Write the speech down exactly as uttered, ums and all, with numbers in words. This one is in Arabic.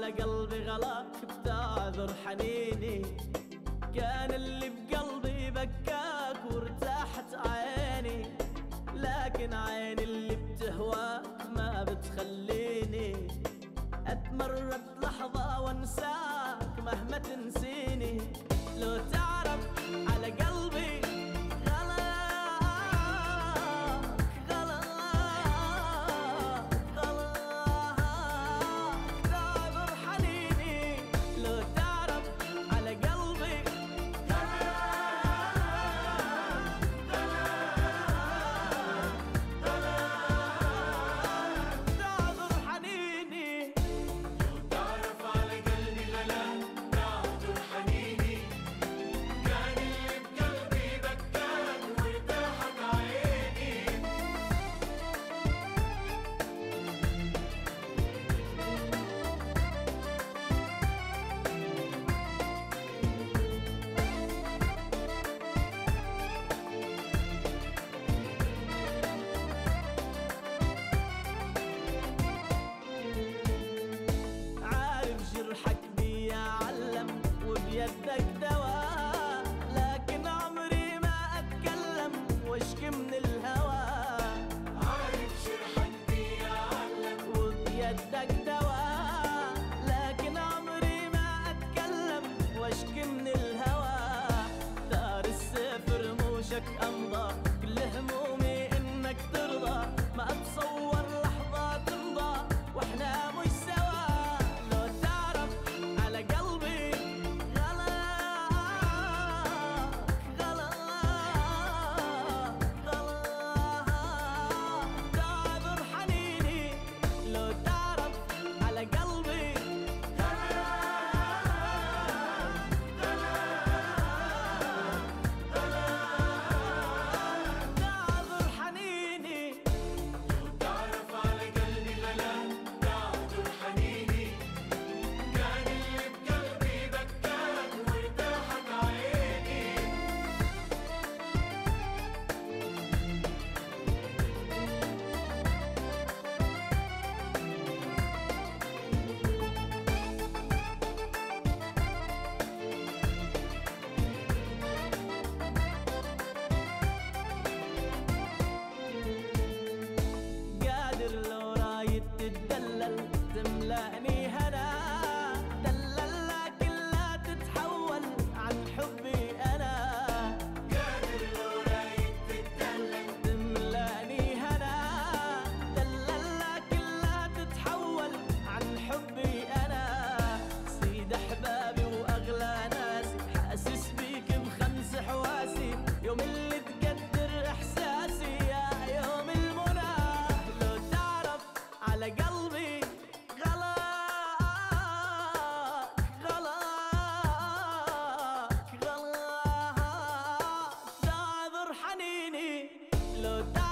على قلبي غلاك بتعذر حنيني. كان اللي بقلبي بكاك وارتاحت عيني، لكن عيني اللي بتهواك ما بتخليني اتمرد لحظة وانساك مهما تنسيني. لو تعرف على قلبي وبيدك دواء، لكن عمري ما اتكلم واشكي من الهوى. عارف جرحك بيعلم وبيدك دواء، لكن عمري ما اتكلم واشكي من الهوى. دار السيف رموشك امضى، كل همومي انك ترضى، ما اتصور لحظة تمضى واحنا مش سوا. لو تعرف على قلبي تتدلل تملأني هنا، دلل لكن لا تتحول عن حبي أنا. قادر لو رايد تتدلل تملأني هنا، دلل لكن لا تتحول عن حبي أنا. سيد أحبابي وأغلى ناسي، حاسس بيك بخمس حواسي، يوم اللي تقدر إحساسي يا يوم المنى. لو تعرف على قلبي غلاك غلاك غلاك تعذر حنيني. لو